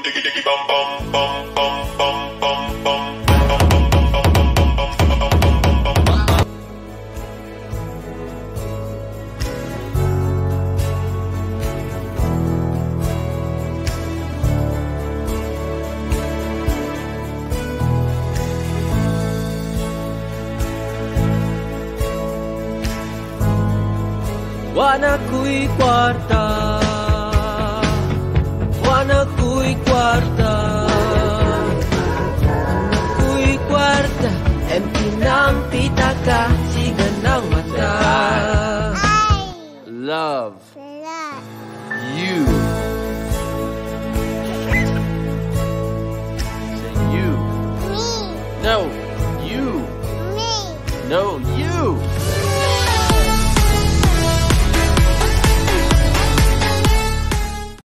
Warna kui kwarta, warna kui kwarta, kui kwarta, empinang pitaka, sigan ng mata. Love.